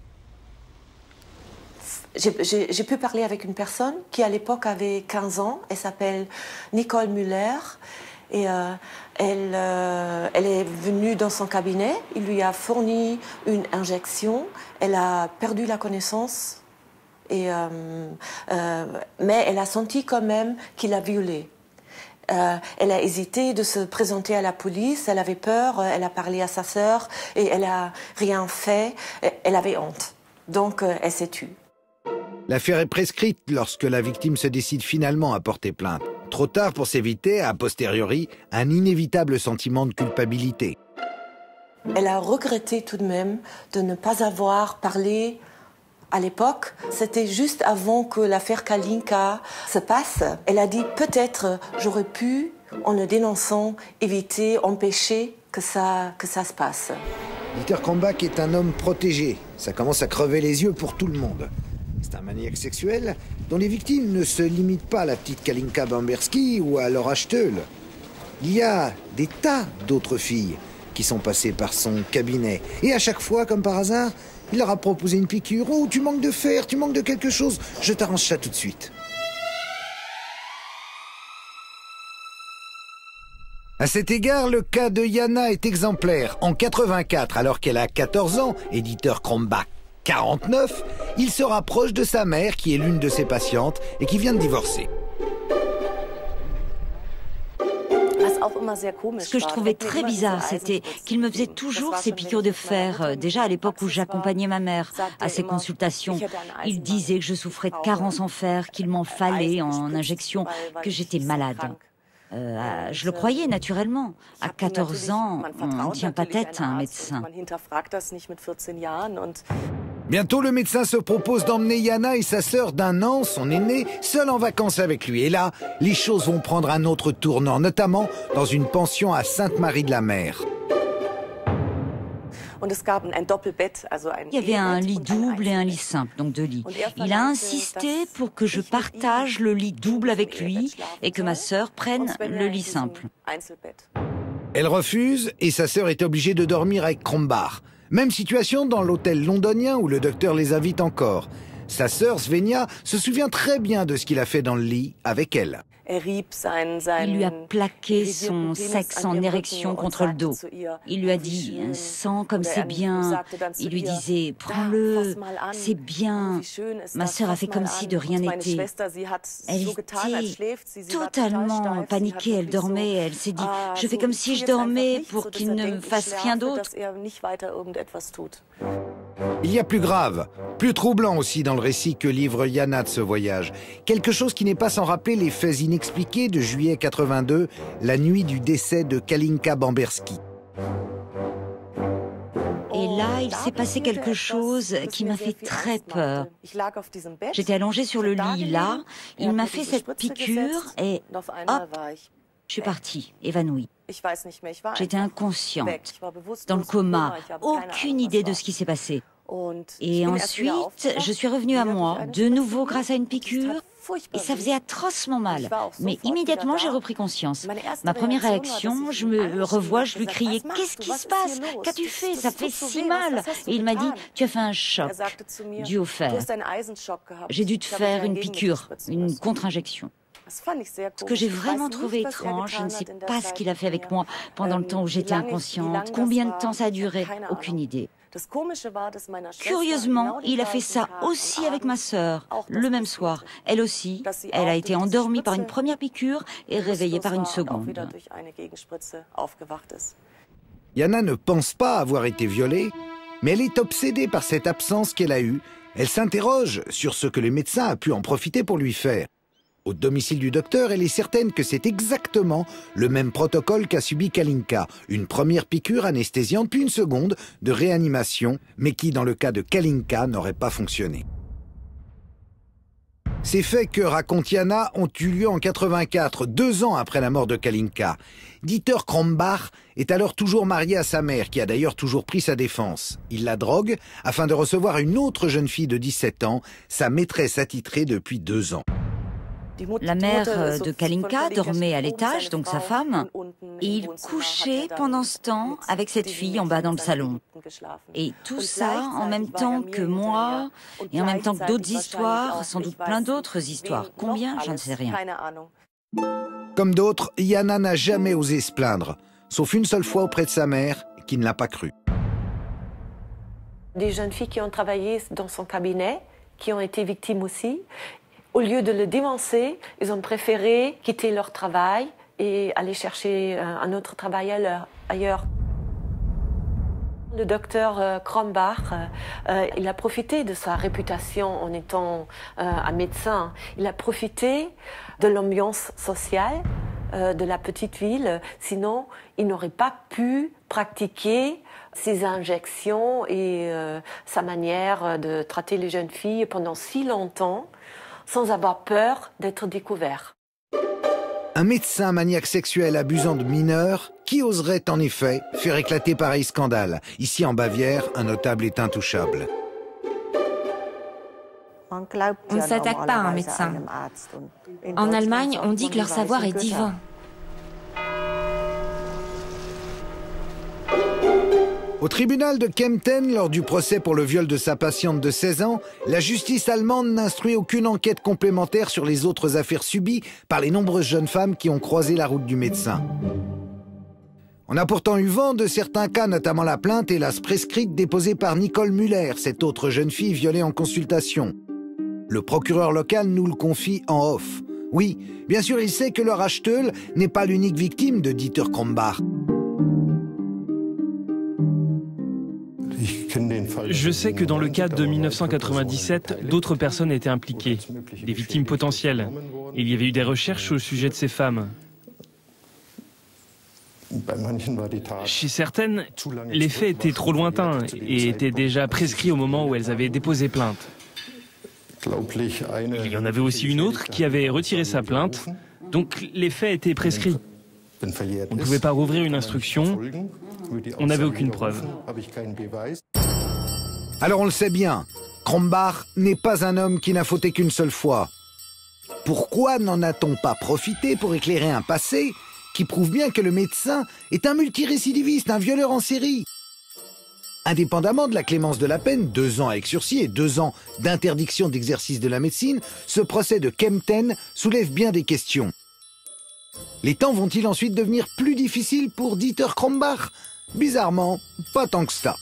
C: J'ai pu parler avec une personne qui, à l'époque, avait quinze ans. Elle s'appelle Nicole Müller. Et euh, elle, euh, elle est venue dans son cabinet. Il lui a fourni une injection. Elle a perdu la connaissance. Et, euh, euh, mais elle a senti quand même qu'il a violé. Euh, elle a hésité de se présenter à la police, elle avait peur, elle a parlé à sa sœur et elle n'a rien fait, elle avait honte. Donc euh, elle s'est tue.
A: L'affaire est prescrite lorsque la victime se décide finalement à porter plainte. Trop tard pour s'éviter, a posteriori, un inévitable sentiment de culpabilité.
C: Elle a regretté tout de même de ne pas avoir parlé. À l'époque, c'était juste avant que l'affaire Kalinka se passe. Elle a dit peut-être j'aurais pu, en le dénonçant, éviter, empêcher que ça, que ça se passe.
A: Dieter Krombach est un homme protégé. Ça commence à crever les yeux pour tout le monde. C'est un maniaque sexuel dont les victimes ne se limitent pas à la petite Kalinka Bamberski ou à Laura Stühl. Il y a des tas d'autres filles qui sont passées par son cabinet. Et à chaque fois, comme par hasard, il leur a proposé une piqûre. « Oh, tu manques de fer, tu manques de quelque chose, je t'arrange ça tout de suite. » À cet égard, le cas de Jana est exemplaire. En quatre-vingt-quatre, alors qu'elle a quatorze ans, et Dieter Krombach quarante-neuf, il se rapproche de sa mère, qui est l'une de ses patientes et qui vient de divorcer.
E: Ce que je trouvais très bizarre, c'était qu'il me faisait toujours ces piqûres de fer. Déjà à l'époque où j'accompagnais ma mère à ses consultations, il disait que je souffrais de carence en fer, qu'il m'en fallait en injection, que j'étais malade. Euh, je le croyais naturellement. À quatorze ans, on ne tient pas tête à un médecin.
A: Bientôt, le médecin se propose d'emmener Jana et sa sœur d'un an, son aînée, seule en vacances avec lui. Et là, les choses vont prendre un autre tournant, notamment dans une pension à Sainte-Marie-de-la-Mer.
E: Il y avait un lit double et un lit simple, donc deux lits. Il a insisté pour que je partage le lit double avec lui et que ma sœur prenne le lit simple.
A: Elle refuse et sa sœur est obligée de dormir avec Krombach. Même situation dans l'hôtel londonien où le docteur les invite encore. Sa sœur Svenja se souvient très bien de ce qu'il a fait dans le lit avec elle.
E: Il lui a plaqué son sexe en érection contre le dos. Il lui a dit « sens comme c'est bien ». Il lui disait « prends-le, c'est bien ». Ma sœur a fait comme si de rien n'était. Elle était totalement paniquée, elle dormait, elle s'est dit « je fais comme si je dormais pour qu'il ne me fasse rien d'autre ».
A: Il y a plus grave, plus troublant aussi dans le récit que livre Yana de ce voyage. Quelque chose qui n'est pas sans rappeler les faits inexpliqués de juillet quatre-vingt-deux, la nuit du décès de Kalinka Bamberski.
E: Et là, il s'est passé quelque chose qui m'a fait très peur. J'étais allongée sur le lit, là, il m'a fait cette piqûre et hop, je suis partie, évanouie. J'étais inconsciente, dans le coma, aucune idée de ce qui s'est passé. Et ensuite, je suis revenue à moi, de nouveau grâce à une piqûre, et ça faisait atrocement mal. Mais immédiatement, j'ai repris conscience. Ma première réaction, je me revois, je lui criais « Qu'est-ce qui se passe? Qu'as-tu fait? Ça fait si mal !» Et il m'a dit « Tu as fait un choc dû au fer. J'ai dû te faire une piqûre, une contre-injection. » Ce que j'ai vraiment trouvé étrange, je ne sais pas ce qu'il a fait avec moi pendant le temps où j'étais inconsciente. Combien de temps ça a duré? Aucune idée. Curieusement, il a fait ça aussi avec ma sœur, le même soir. Elle aussi, elle a été endormie par une première piqûre et réveillée par une seconde.
A: Yana ne pense pas avoir été violée, mais elle est obsédée par cette absence qu'elle a eue. Elle s'interroge sur ce que le médecin a pu en profiter pour lui faire. Au domicile du docteur, elle est certaine que c'est exactement le même protocole qu'a subi Kalinka. Une première piqûre anesthésiante, puis une seconde de réanimation, mais qui, dans le cas de Kalinka, n'aurait pas fonctionné. Ces faits que raconte Yana ont eu lieu en quatre-vingt-quatre, deux ans après la mort de Kalinka. Dieter Krombach est alors toujours marié à sa mère, qui a d'ailleurs toujours pris sa défense. Il la drogue afin de recevoir une autre jeune fille de dix-sept ans, sa maîtresse attitrée depuis deux ans.
E: La mère de Kalinka dormait à l'étage, donc sa femme, et il couchait pendant ce temps avec cette fille en bas dans le salon. Et tout ça en même temps que moi, et en même temps que d'autres histoires, sans doute plein d'autres histoires. Combien? Je ne sais rien.
A: Comme d'autres, Yana n'a jamais osé se plaindre, sauf une seule fois auprès de sa mère, qui ne l'a pas cru.
C: Des jeunes filles qui ont travaillé dans son cabinet, qui ont été victimes aussi. Au lieu de le dénoncer, ils ont préféré quitter leur travail et aller chercher un autre travail ailleurs. Le docteur Krombach, euh, il a profité de sa réputation en étant euh, un médecin. Il a profité de l'ambiance sociale euh, de la petite ville. Sinon, il n'aurait pas pu pratiquer ses injections et euh, sa manière de traiter les jeunes filles pendant si longtemps, sans avoir peur d'être découvert.
A: Un médecin maniaque sexuel abusant de mineurs, qui oserait en effet faire éclater pareil scandale? Ici en Bavière, un notable est intouchable.
H: On ne s'attaque pas à un médecin. En Allemagne, on dit que leur savoir est divin.
A: Au tribunal de Kempten, lors du procès pour le viol de sa patiente de seize ans, la justice allemande n'instruit aucune enquête complémentaire sur les autres affaires subies par les nombreuses jeunes femmes qui ont croisé la route du médecin. On a pourtant eu vent de certains cas, notamment la plainte, hélas prescrite, déposée par Nicole Müller, cette autre jeune fille violée en consultation. Le procureur local nous le confie en off. Oui, bien sûr, il sait que Laura Achtel n'est pas l'unique victime de Dieter Krombach.
J: Je sais que dans le cas de mille neuf cent quatre-vingt-dix-sept, d'autres personnes étaient impliquées, des victimes potentielles. Il y avait eu des recherches au sujet de ces femmes. Chez certaines, les faits étaient trop lointains et étaient déjà prescrits au moment où elles avaient déposé plainte. Il y en avait aussi une autre qui avait retiré sa plainte, donc les faits étaient prescrits. On ne pouvait pas rouvrir une instruction, on n'avait aucune preuve.
A: Alors on le sait bien, Krombach n'est pas un homme qui n'a fauté qu'une seule fois. Pourquoi n'en a-t-on pas profité pour éclairer un passé qui prouve bien que le médecin est un multirécidiviste, un violeur en série? Indépendamment de la clémence de la peine, deux ans avec sursis et deux ans d'interdiction d'exercice de la médecine, ce procès de Kempten soulève bien des questions. Les temps vont-ils ensuite devenir plus difficiles pour Dieter Krombach? Bizarrement, pas tant que ça.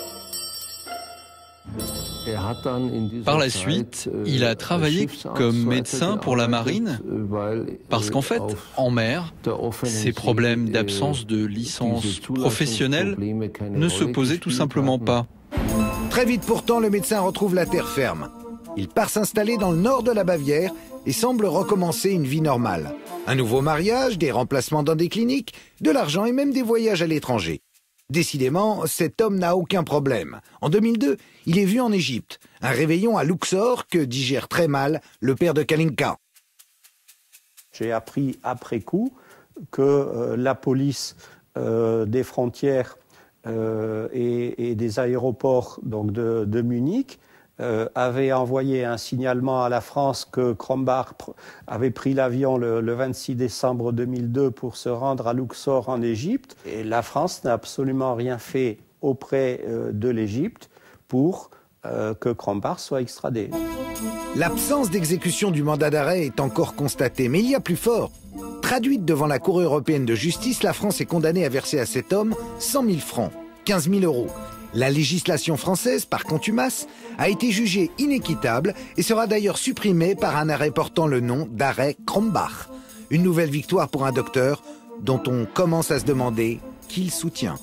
L: Par la suite, il a travaillé comme médecin pour la marine parce qu'en fait, en mer, ces problèmes d'absence de licence professionnelle ne se posaient tout simplement pas.
A: Très vite pourtant, le médecin retrouve la terre ferme. Il part s'installer dans le nord de la Bavière et semble recommencer une vie normale. Un nouveau mariage, des remplacements dans des cliniques, de l'argent et même des voyages à l'étranger. Décidément, cet homme n'a aucun problème. En deux mille deux, il est vu en Égypte. Un réveillon à Luxor que digère très mal le père de Kalinka.
B: J'ai appris après coup que euh, la police euh, des frontières euh, et, et des aéroports donc de, de Munich euh, avait envoyé un signalement à la France que Krombach avait pris l'avion le, le vingt-six décembre deux mille deux pour se rendre à Luxor en Égypte. Et la France n'a absolument rien fait auprès euh, de l'Égypte pour euh, que Krombach soit extradé.
A: L'absence d'exécution du mandat d'arrêt est encore constatée, mais il y a plus fort. Traduite devant la Cour européenne de justice, la France est condamnée à verser à cet homme cent mille francs, quinze mille euros. La législation française, par contumace, a été jugée inéquitable et sera d'ailleurs supprimée par un arrêt portant le nom d'arrêt Krombach. Une nouvelle victoire pour un docteur dont on commence à se demander qui le soutient.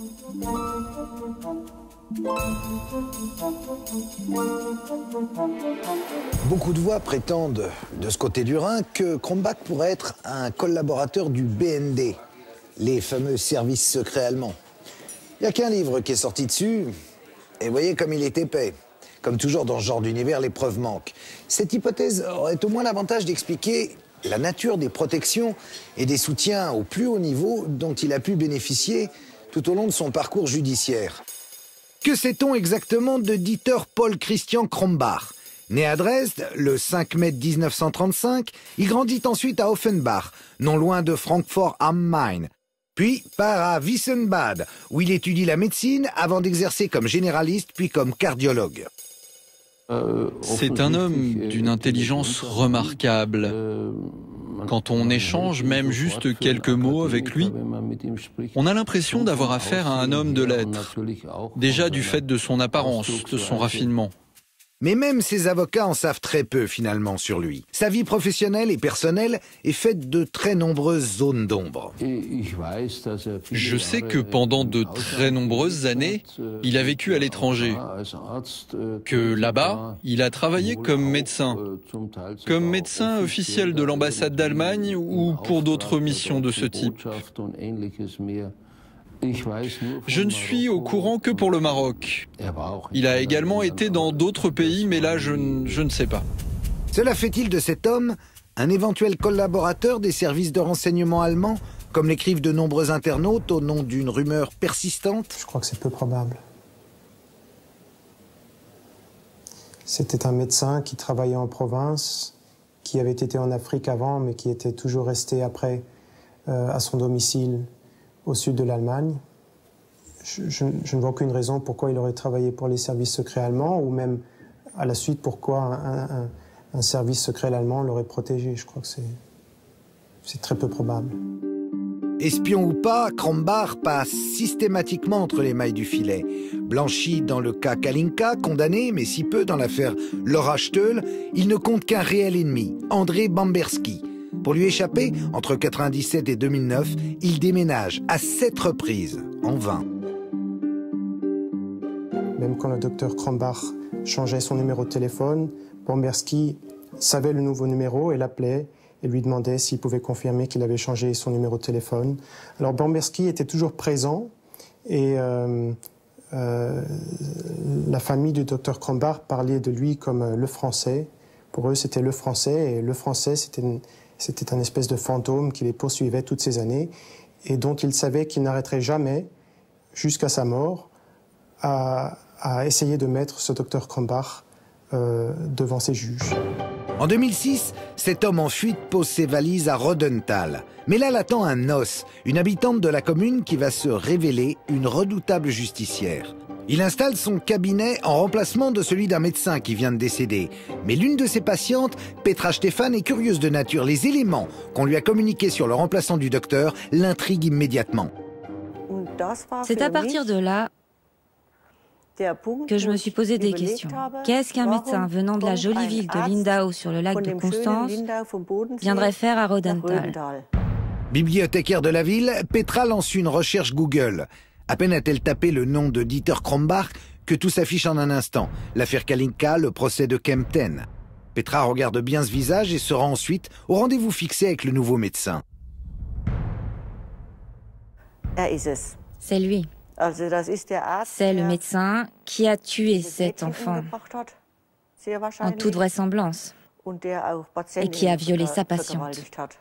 A: Beaucoup de voix prétendent, de ce côté du Rhin, que Krombach pourrait être un collaborateur du B N D, les fameux services secrets allemands. Il n'y a qu'un livre qui est sorti dessus, et voyez comme il est épais. Comme toujours dans ce genre d'univers, les preuves manquent. Cette hypothèse aurait au moins l'avantage d'expliquer la nature des protections et des soutiens au plus haut niveau dont il a pu bénéficier tout au long de son parcours judiciaire. Que sait-on exactement de Dieter Paul Christian Krombach? Né à Dresde le cinq mai mille neuf cent trente-cinq, il grandit ensuite à Offenbach, non loin de Francfort am Main. Puis part à Wissenbad, où il étudie la médecine avant d'exercer comme généraliste puis comme cardiologue.
L: C'est un homme d'une intelligence remarquable. Quand on échange même juste quelques mots avec lui, on a l'impression d'avoir affaire à un homme de lettres, déjà du fait de son apparence, de son raffinement.
A: Mais même ses avocats en savent très peu finalement sur lui. Sa vie professionnelle et personnelle est faite de très nombreuses zones d'ombre.
L: Je sais que pendant de très nombreuses années, il a vécu à l'étranger. Que là-bas, il a travaillé comme médecin. Comme médecin officiel de l'ambassade d'Allemagne ou pour d'autres missions de ce type. Je ne suis au courant que pour le Maroc. Il a également été dans d'autres pays, mais là, je, je ne sais pas.
A: Cela fait-il de cet homme un éventuel collaborateur des services de renseignement allemands, comme l'écrivent de nombreux internautes au nom d'une rumeur persistante?
G: Je crois que c'est peu probable. C'était un médecin qui travaillait en province, qui avait été en Afrique avant, mais qui était toujours resté après euh, à son domicile au sud de l'Allemagne. Je, je, je ne vois aucune raison pourquoi il aurait travaillé pour les services secrets allemands, ou même à la suite pourquoi un, un, un service secret allemand l'aurait protégé. Je crois que c'est très peu probable.
A: Espion ou pas, Krombach passe systématiquement entre les mailles du filet. Blanchi dans le cas Kalinka, condamné, mais si peu dans l'affaire Laura Stühl, il ne compte qu'un réel ennemi, André Bamberski. Pour lui échapper, entre quatre-vingt-dix-sept et deux mille neuf, il déménage à sept reprises, en vain.
G: Même quand le docteur Krombach changeait son numéro de téléphone, Bamberski savait le nouveau numéro et l'appelait et lui demandait s'il pouvait confirmer qu'il avait changé son numéro de téléphone. Alors Bamberski était toujours présent et euh, euh, la famille du docteur Krombach parlait de lui comme le Français. Pour eux, c'était le Français, et le Français, c'était une... C'était un espèce de fantôme qui les poursuivait toutes ces années et dont il savait qu'il n'arrêterait jamais, jusqu'à sa mort, à, à essayer de mettre ce docteur Krombach euh, devant ses juges.
A: En deux mille six, cet homme en fuite pose ses valises à Rodenthal. Mais là l'attend un os, une habitante de la commune qui va se révéler une redoutable justicière. Il installe son cabinet en remplacement de celui d'un médecin qui vient de décéder. Mais l'une de ses patientes, Petra Stephan, est curieuse de nature. Les éléments qu'on lui a communiqués sur le remplaçant du docteur l'intriguent immédiatement.
H: C'est à partir de là que je me suis posé des questions. Qu'est-ce qu'un médecin venant de la jolie ville de Lindau sur le lac de Constance viendrait faire à Rodenthal?
A: Bibliothécaire de la ville, Petra lance une recherche Google. À peine a-t-elle tapé le nom de Dieter Krombach que tout s'affiche en un instant. L'affaire Kalinka, le procès de Kempten. Petra regarde bien ce visage et se rend ensuite au rendez-vous fixé avec le nouveau médecin.
H: C'est lui. C'est le médecin qui a tué cet enfant, en toute vraisemblance, et qui a violé sa patiente.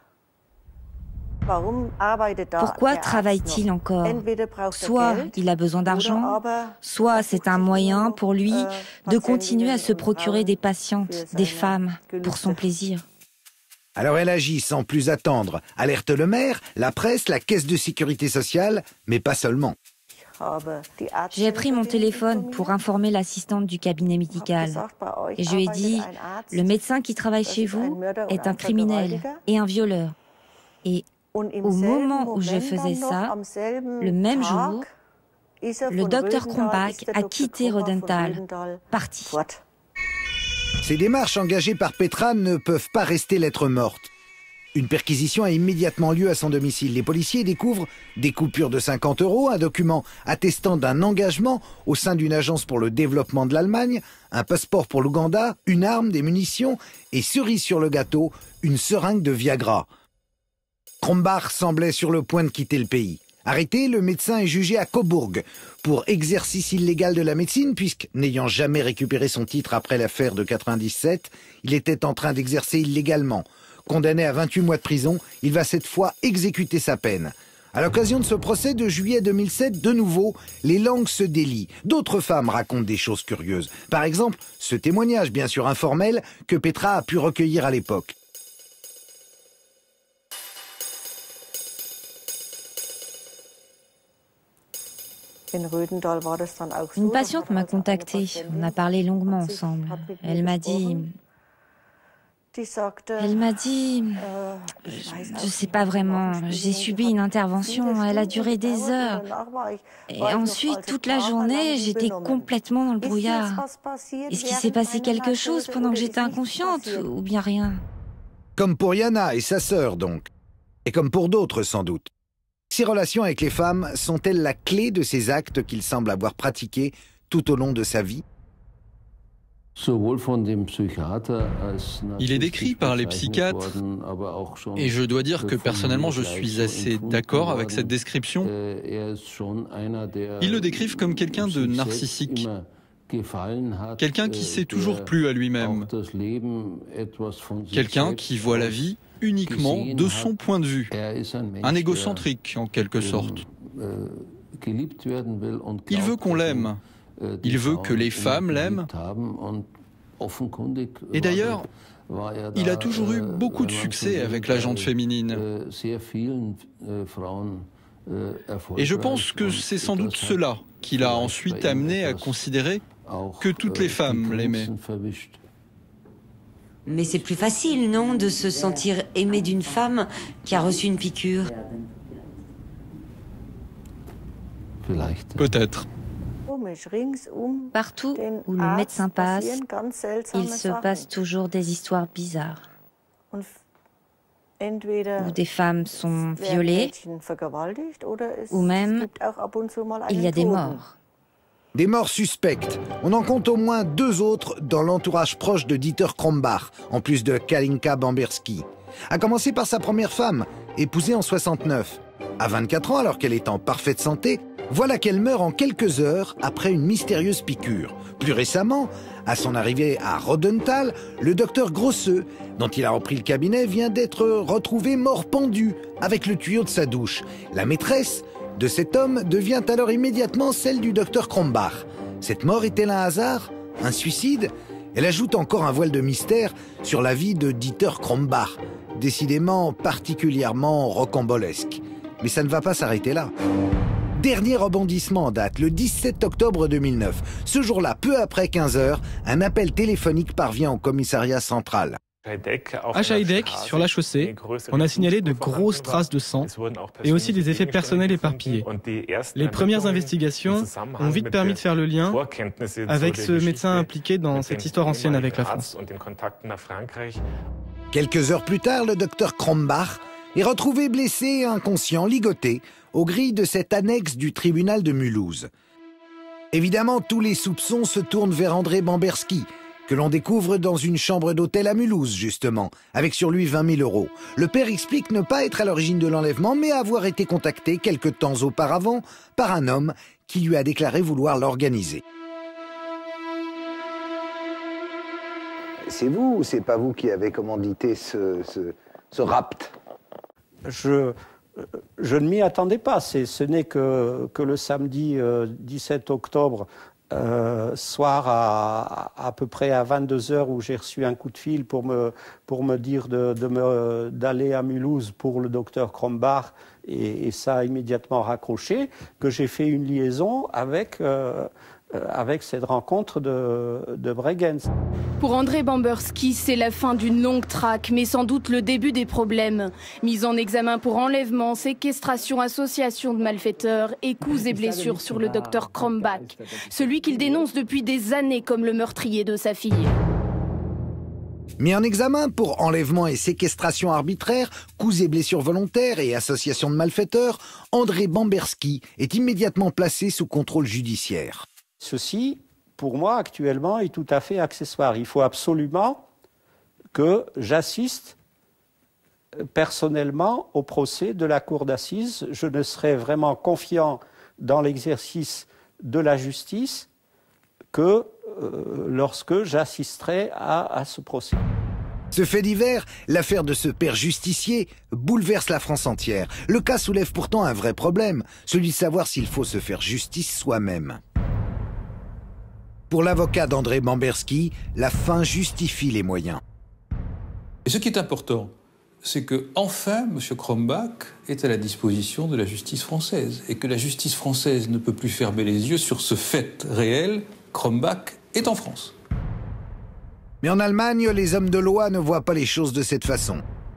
H: Pourquoi travaille-t-il encore? Soit il a besoin d'argent, soit c'est un moyen pour lui de continuer à se procurer des patientes, des femmes, pour son plaisir.
A: Alors elle agit sans plus attendre, alerte le maire, la presse, la caisse de sécurité sociale, mais pas seulement.
H: J'ai pris mon téléphone pour informer l'assistante du cabinet médical. Et je lui ai dit, le médecin qui travaille chez vous est un criminel et un violeur. Et au moment où je faisais ça, le même jour, le docteur Krombach a quitté Rodenthal, parti.
A: Ces démarches engagées par Petra ne peuvent pas rester lettre morte. Une perquisition a immédiatement lieu à son domicile. Les policiers découvrent des coupures de cinquante euros, un document attestant d'un engagement au sein d'une agence pour le développement de l'Allemagne, un passeport pour l'Ouganda, une arme, des munitions et, cerise sur le gâteau, une seringue de Viagra. Krombach semblait sur le point de quitter le pays. Arrêté, le médecin est jugé à Cobourg pour exercice illégal de la médecine puisque, n'ayant jamais récupéré son titre après l'affaire de quatre-vingt-dix-sept, il était en train d'exercer illégalement. Condamné à vingt-huit mois de prison, il va cette fois exécuter sa peine. À l'occasion de ce procès de juillet deux mille sept, de nouveau, les langues se délient. D'autres femmes racontent des choses curieuses. Par exemple, ce témoignage, bien sûr informel, que Petra a pu recueillir à l'époque.
H: Une patiente m'a contactée. On a parlé longuement ensemble. Elle m'a dit... Elle m'a dit... Je ne sais pas vraiment. J'ai subi une intervention. Elle a duré des heures. Et ensuite, toute la journée, j'étais complètement dans le brouillard. Est-ce qu'il s'est passé quelque chose pendant que j'étais inconsciente ou bien rien?
A: Comme pour Yana et sa sœur, donc. Et comme pour d'autres, sans doute. Ses relations avec les femmes sont-elles la clé de ces actes qu'il semble avoir pratiqués tout au long de sa vie?
L: Il est décrit par les psychiatres, et je dois dire que personnellement je suis assez d'accord avec cette description. Ils le décrivent comme quelqu'un de narcissique, quelqu'un qui s'est toujours plu à lui-même, quelqu'un qui voit la vie uniquement de son point de vue, un égocentrique en quelque sorte. Il veut qu'on l'aime, il veut que les femmes l'aiment. Et d'ailleurs, il a toujours eu beaucoup de succès avec la gente féminine. Et je pense que c'est sans doute cela qui l'a ensuite amené à considérer que toutes les femmes l'aimaient.
E: Mais c'est plus facile, non, de se sentir aimé d'une femme qui a reçu une piqûre?
L: Peut-être.
H: Partout où le médecin passe, il se passe toujours des histoires bizarres. Où des femmes sont violées, ou même il y a des morts.
A: Des morts suspectes. On en compte au moins deux autres dans l'entourage proche de Dieter Krombach, en plus de Kalinka Bamberski. A commencer par sa première femme, épousée en soixante-neuf. À vingt-quatre ans, alors qu'elle est en parfaite santé, voilà qu'elle meurt en quelques heures après une mystérieuse piqûre. Plus récemment, à son arrivée à Rodenthal, le docteur Grosseux, dont il a repris le cabinet, vient d'être retrouvé mort pendu avec le tuyau de sa douche. La maîtresse de cet homme devient alors immédiatement celle du docteur Krombach. Cette mort est-elle un hasard? Un suicide? Elle ajoute encore un voile de mystère sur la vie de Dieter Krombach, décidément particulièrement rocambolesque. Mais ça ne va pas s'arrêter là. Dernier rebondissement en date, le dix-sept octobre deux mille neuf. Ce jour-là, peu après quinze heures, un appel téléphonique parvient au commissariat central.
K: À Scheidegg, sur la chaussée, on a signalé de grosses traces de sang et aussi des effets personnels éparpillés. Les premières investigations ont vite permis de faire le lien avec ce médecin impliqué dans cette histoire ancienne avec la France.
A: Quelques heures plus tard, le docteur Krombach est retrouvé blessé et inconscient, ligoté, aux grilles de cette annexe du tribunal de Mulhouse. Évidemment, tous les soupçons se tournent vers André Bamberski, que l'on découvre dans une chambre d'hôtel à Mulhouse, justement, avec sur lui vingt mille euros. Le père explique ne pas être à l'origine de l'enlèvement, mais avoir été contacté quelque temps auparavant par un homme qui lui a déclaré vouloir l'organiser. C'est vous ou c'est pas vous qui avez commandité ce, ce, ce rapt?
B: Je, je ne m'y attendais pas. Ce n'est que, que le samedi euh, dix-sept octobre, Euh, soir à, à peu près à vingt-deux heures, où j'ai reçu un coup de fil pour me, pour me dire de, de me, d'aller à Mulhouse pour le docteur Krombach, et, et ça a immédiatement raccroché, que j'ai fait une liaison avec, euh, avec cette rencontre de, de Bregenz.
M: Pour André Bamberski, c'est la fin d'une longue traque, mais sans doute le début des problèmes. Mise en examen pour enlèvement, séquestration, association de malfaiteurs et coups et blessures sur le docteur Krombach, celui qu'il dénonce depuis des années comme le meurtrier de sa fille.
A: Mis en examen pour enlèvement et séquestration arbitraire, coups et blessures volontaires et association de malfaiteurs, André Bamberski est immédiatement placé sous contrôle judiciaire.
B: Ceci, pour moi, actuellement, est tout à fait accessoire. Il faut absolument que j'assiste personnellement au procès de la cour d'assises. Je ne serai vraiment confiant dans l'exercice de la justice que euh, lorsque j'assisterai à, à ce procès.
A: Ce fait divers, l'affaire de ce père justicier, bouleverse la France entière. Le cas soulève pourtant un vrai problème, celui de savoir s'il faut se faire justice soi-même. Pour l'avocat d'André Bamberski, la fin justifie les moyens.
N: Et ce qui est important, c'est que enfin, M. Krombach est à la disposition de la justice française, et que la justice française ne peut plus fermer les yeux sur ce fait réel. Krombach est en France.
A: Mais en Allemagne, les hommes de loi ne voient pas les choses de cette façon.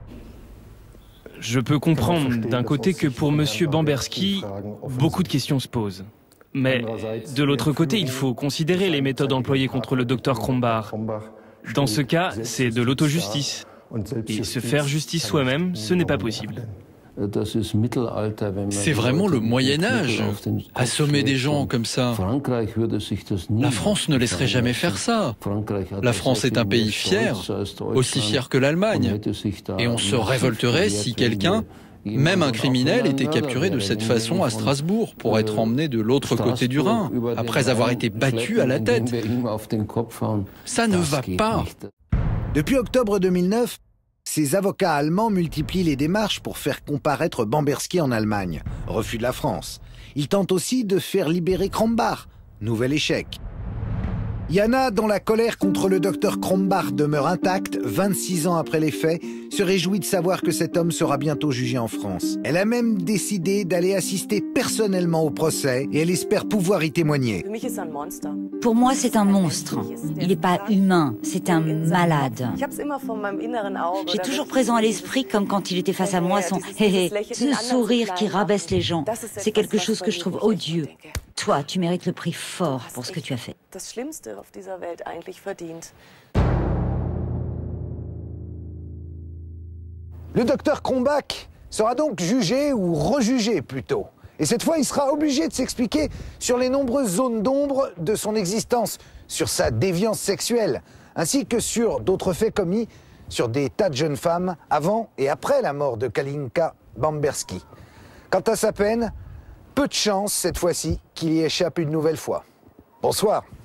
J: Je peux comprendre d'un côté que pour M. Bamberski, beaucoup de questions se posent. Mais de l'autre côté, il faut considérer les méthodes employées contre le docteur Krombach. Dans ce cas, c'est de l'autojustice. Et se faire justice soi-même, ce n'est pas possible.
L: C'est vraiment le Moyen-Âge. Assommer des gens comme ça. La France ne laisserait jamais faire ça. La France est un pays fier, aussi fier que l'Allemagne. Et on se révolterait si quelqu'un, même un criminel, était capturé de cette façon à Strasbourg pour être emmené de l'autre côté du Rhin, après avoir été battu à la tête. Ça ne va pas.
A: Depuis octobre deux mille neuf, ces avocats allemands multiplient les démarches pour faire comparaître Bamberski en Allemagne. Refus de la France. Ils tentent aussi de faire libérer Krombach. Nouvel échec. Yana, dont la colère contre le docteur Krombach demeure intacte, vingt-six ans après les faits, se réjouit de savoir que cet homme sera bientôt jugé en France. Elle a même décidé d'aller assister personnellement au procès et elle espère pouvoir y témoigner.
E: Pour moi, c'est un monstre. Il n'est pas humain, c'est un malade. J'ai toujours présent à l'esprit, comme quand il était face à moi, son hé hé, ce sourire qui rabaisse les gens. C'est quelque chose que je trouve odieux. Toi, tu mérites le prix fort pour ce que tu as fait.
A: Le docteur Krombach sera donc jugé ou rejugé plutôt. Et cette fois, il sera obligé de s'expliquer sur les nombreuses zones d'ombre de son existence, sur sa déviance sexuelle, ainsi que sur d'autres faits commis sur des tas de jeunes femmes avant et après la mort de Kalinka Bamberski. Quant à sa peine, peu de chance cette fois-ci qu'il y échappe une nouvelle fois. Bonsoir.